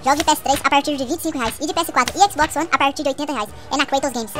Jogos de PS3 a partir de R$25 e de PS4 e Xbox One a partir de R$80. É na Kratos Games.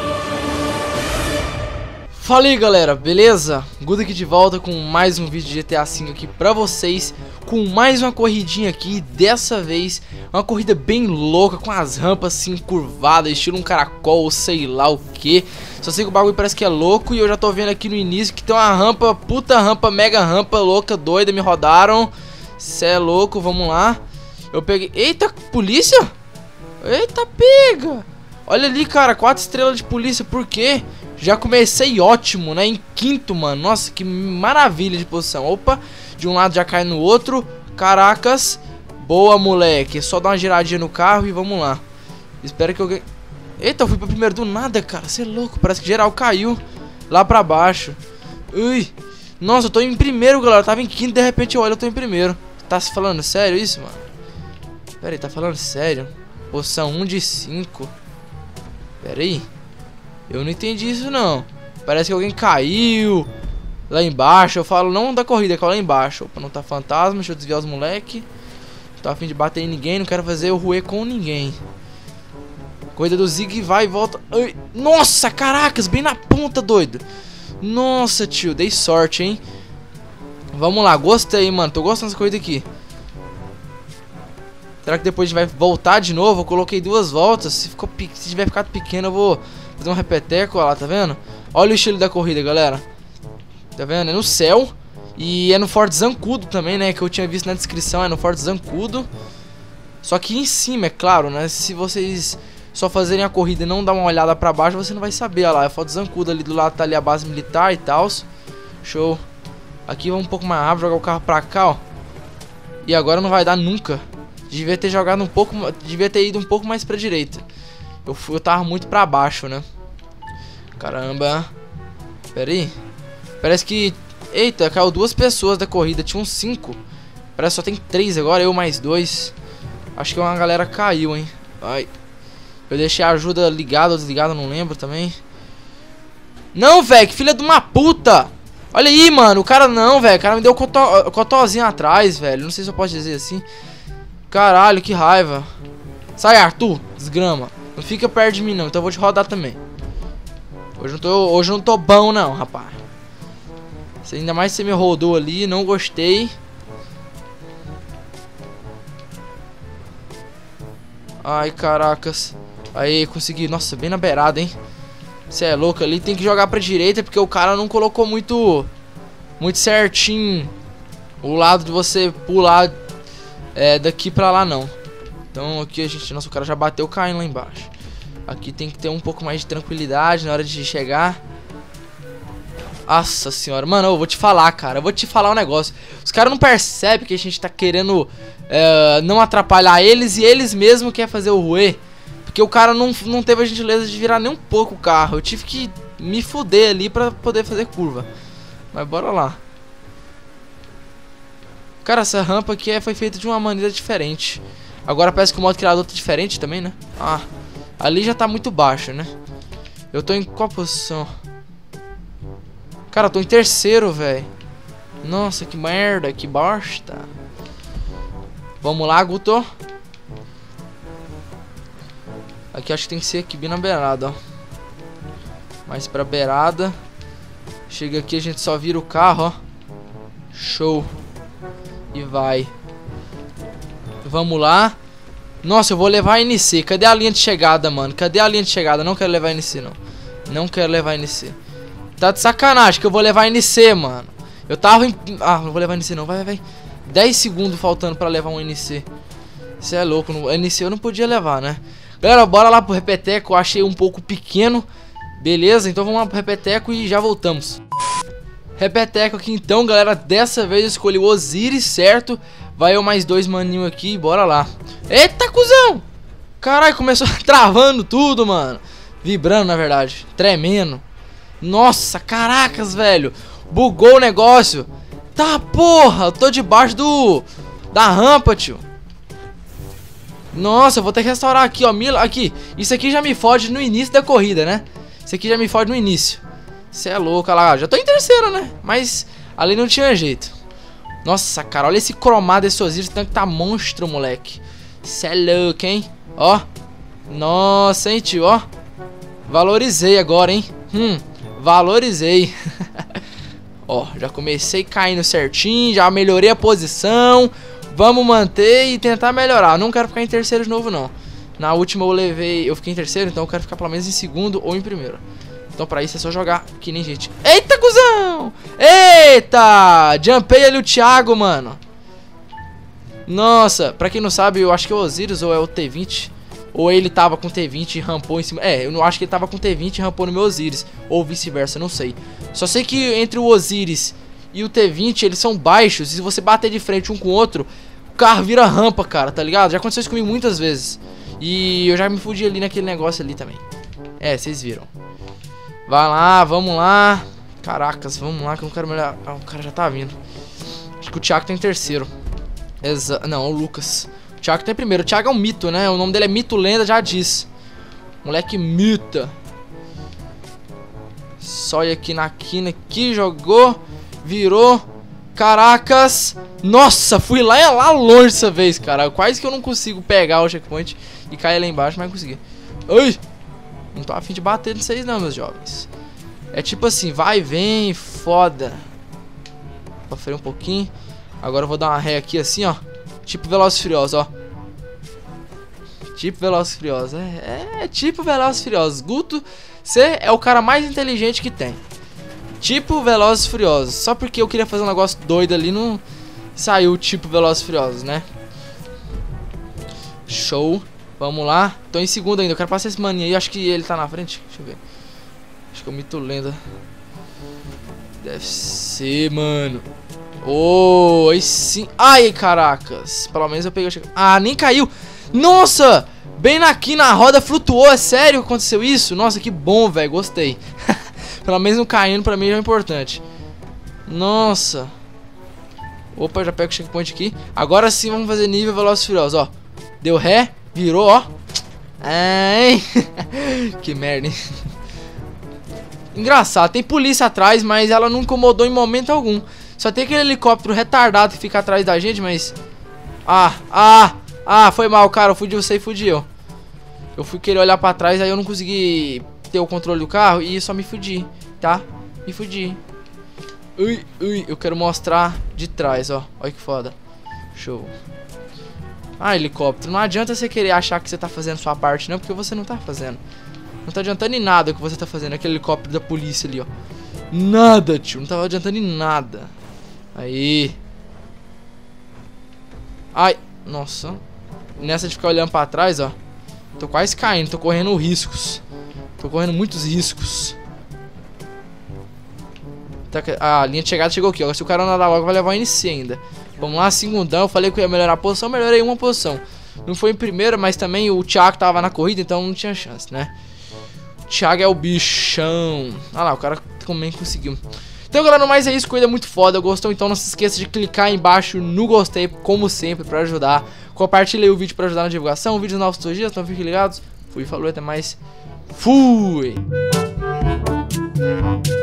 Fala aí galera, beleza? Guto aqui de volta com mais um vídeo de GTA V aqui pra vocês, com mais uma corridinha aqui, dessa vez uma corrida bem louca, com as rampas assim curvadas, estilo um caracol, sei lá o que. Só sei que o bagulho parece que é louco e eu já tô vendo aqui no início que tem uma rampa, puta rampa, mega rampa, louca, doida, me rodaram. Cê é louco, vamos lá. Eu peguei, eita, polícia? Eita, pega! Olha ali, cara, 4 estrelas de polícia, por quê? Já comecei ótimo, né? Em quinto, mano. Nossa, que maravilha de posição. Opa, de um lado já cai no outro. Caracas. Boa, moleque. É só dar uma giradinha no carro e vamos lá. Espero que alguém... Eita, eu fui pra primeiro do nada, cara. Você é louco. Parece que geral caiu lá pra baixo. Ui. Nossa, eu tô em primeiro, galera. Eu tava em quinto, de repente eu olho, eu tô em primeiro. Tá se falando sério isso, mano? Pera aí, tá falando sério? Posição 1 de 5. Pera aí. Eu não entendi isso não. Parece que alguém caiu lá embaixo. Eu falo não da corrida, que é lá embaixo. Opa, não tá fantasma, deixa eu desviar os moleque. Não tô a fim de bater em ninguém, não quero fazer o ruê com ninguém. Corrida do Zig, vai e volta. Ai, nossa, caracas, bem na ponta, doido. Nossa, tio, dei sorte, hein. Vamos lá, gostei, mano, tô gostando dessa corrida aqui. Será que depois a gente vai voltar de novo? Eu coloquei 2 voltas. Se tiver ficado pequeno, eu vou fazer um repeteco, olha lá, tá vendo? Olha o estilo da corrida, galera. Tá vendo? É no céu. E é no Forte Zancudo também, né? Que eu tinha visto na descrição, é no Forte Zancudo. Só que em cima, é claro, né? Se vocês só fazerem a corrida e não dar uma olhada pra baixo, você não vai saber, olha lá. É Forte Zancudo, ali do lado tá ali a base militar e tal. Show. Aqui vamos um pouco mais rápido, jogar o carro pra cá, ó. E agora não vai dar nunca. Devia ter jogado um pouco, devia ter ido um pouco mais pra direita. Eu tava muito pra baixo, né? Caramba. Pera aí. Parece que... Eita, caiu 2 pessoas da corrida. Tinha uns 5. Parece que só tem 3 agora, eu mais 2. Acho que uma galera caiu, hein? Ai. Eu deixei a ajuda ligada ou desligada, não lembro também. Não, velho, que filha de uma puta! Olha aí, mano, o cara não, velho. O cara me deu cotozinho atrás, velho. Não sei se eu posso dizer assim. Caralho, que raiva. Sai, Arthur, desgrama. Não fica perto de mim não, então eu vou te rodar também. Hoje eu não tô bom não, rapaz. Ainda mais você me rodou ali, não gostei. Ai, caracas. Aí, consegui, nossa, bem na beirada, hein. Você é louco, ali tem que jogar pra direita, porque o cara não colocou muito certinho o lado de você pular daqui pra lá não. Então aqui a gente... Nossa, o cara já bateu caindo lá embaixo. Aqui tem que ter um pouco mais de tranquilidade na hora de chegar. Nossa senhora. Mano, eu vou te falar, cara. Eu vou te falar um negócio. Os caras não percebem que a gente tá querendo não atrapalhar eles. E eles mesmo querem fazer o ruê. Porque o cara não teve a gentileza de virar nem um pouco o carro. Eu tive que me fuder ali pra poder fazer curva. Mas bora lá. Cara, essa rampa aqui foi feita de uma maneira diferente. Agora parece que o modo criador tá diferente também, né? Ah, ali já tá muito baixo, né? Eu tô em qual posição? Cara, eu tô em terceiro, velho. Nossa, que merda, que bosta. Vamos lá, Guto. Aqui acho que tem que ser aqui bem na beirada, ó. Mais pra beirada. Chega aqui, a gente só vira o carro, ó. Show. E vai. Vamos lá. Nossa, eu vou levar a NC. Cadê a linha de chegada, mano? Cadê a linha de chegada? Não quero levar a NC, não. Não quero levar a NC. Tá de sacanagem que eu vou levar a NC, mano. Eu tava em... Ah, não vou levar a NC não. Vai. 10 segundos faltando pra levar um NC. Você é louco. A NC eu não podia levar, né? Galera, bora lá pro repeteco. Eu achei um pouco pequeno. Beleza? Então vamos lá pro repeteco e já voltamos. Repeteco aqui então, galera. Dessa vez eu escolhi o Osiris, certo? Vai eu mais 2 maninhos aqui, bora lá. Eita, cuzão! Caralho, começou travando tudo, mano. Vibrando, na verdade. Tremendo. Nossa, caracas, velho. Bugou o negócio. Tá, porra, eu tô debaixo da rampa, tio. Nossa, eu vou ter que restaurar aqui, ó. Aqui, isso aqui já me fode no início da corrida, né? Isso aqui já me fode no início. Você é louco, olha lá. Já tô em terceiro, né? Mas ali não tinha jeito. Nossa, cara, olha esse cromado desse Osiris. O tanque tá monstro, moleque. Cê é louco, hein? Ó. Nossa, hein, tio, ó. Valorizei agora, hein? Valorizei. Ó, já comecei caindo certinho, já melhorei a posição. Vamos manter e tentar melhorar. Não quero ficar em terceiro de novo, não. Na última eu fiquei em terceiro, então eu quero ficar pelo menos em segundo ou em primeiro. Então pra isso é só jogar que nem gente. Eita, cuzão! Eita! Jumpei ali o Thiago, mano. Nossa, pra quem não sabe, eu acho que é o Osiris ou é o T20. Ou ele tava com T20 e rampou em cima. É, eu não acho que ele tava com T20 e rampou no meu Osiris. Ou vice-versa, não sei. Só sei que entre o Osiris e o T20, eles são baixos. E se você bater de frente um com o outro, o carro vira rampa, cara, tá ligado? Já aconteceu isso comigo muitas vezes. E eu já me fudi ali naquele negócio ali também. É, vocês viram. Vai lá, vamos lá. Caracas, vamos lá que eu não quero melhorar. Ah, o cara já tá vindo. Acho que o Thiago tá em terceiro. Não, o Lucas. O Thiago tá em primeiro. O Thiago é um mito, né? O nome dele é Mito Lenda, já diz. Moleque mita. Só ir aqui na quina aqui, jogou. Virou. Caracas. Nossa, fui lá longe dessa vez, cara. Quase que eu não consigo pegar o checkpoint e cair lá embaixo, mas consegui. Ai! Não tô afim de bater de vocês não, meus jovens. É tipo assim, vai e vem, foda. Vou frear um pouquinho. Agora eu vou dar uma ré aqui assim, ó. Tipo Velozes e Furiosos, ó. Tipo Velozes e Furiosos. É tipo Velozes e Furiosos. Guto, você é o cara mais inteligente que tem. Tipo Velozes e Furiosos. Só porque eu queria fazer um negócio doido ali, não saiu tipo Velozes e Furiosos, né? Show. Vamos lá. Tô em segundo ainda. Eu quero passar esse maninho aí. Acho que ele tá na frente. Deixa eu ver. Acho que é o Mito Lenda. Deve ser, mano. Oh, aí sim. Ai, caracas. Pelo menos eu peguei o... Ah, nem caiu. Nossa! Bem aqui na roda flutuou. É sério que aconteceu isso? Nossa, que bom, velho. Gostei. Pelo menos não caindo pra mim já é importante. Nossa. Opa, já pego o checkpoint aqui. Agora sim vamos fazer nível Velozes e Furiosos, ó. Deu ré. Virou, ó. Ai. Que merda, hein? Engraçado, tem polícia atrás, mas ela não incomodou em momento algum. Só tem aquele helicóptero retardado que fica atrás da gente, mas... foi mal, cara. Eu fudi você e fudi eu. Eu fui querer olhar pra trás, aí eu não consegui ter o controle do carro e só me fudi, tá? Me fudi. Ui, eu quero mostrar de trás, ó. Olha que foda. Show. Ah, helicóptero. Não adianta você querer achar que você tá fazendo sua parte, não, porque você não tá fazendo. Não tá adiantando em nada o que você tá fazendo. Aquele helicóptero da polícia ali, ó. Nada, tio. Não tava adiantando em nada. Aí. Ai. Nossa. Nessa de ficar olhando pra trás, ó. Tô quase caindo. Tô correndo riscos. Tô correndo muitos riscos. A linha de chegada chegou aqui, ó. Se o cara nadar logo vai levar o NC ainda. Vamos lá, segundão. Eu falei que eu ia melhorar a posição. Melhorei uma posição. Não foi em primeira, mas também o Thiago tava na corrida, então não tinha chance, né? O Thiago é o bichão. Ah lá, o cara também conseguiu. Então, galera, no mais é isso. Corrida muito foda. Gostou? Então não se esqueça de clicar aí embaixo no gostei, como sempre, pra ajudar. Compartilhe aí o vídeo pra ajudar na divulgação. Vídeos novos todos os dias, então fiquem ligados. Fui, falou, até mais. Fui!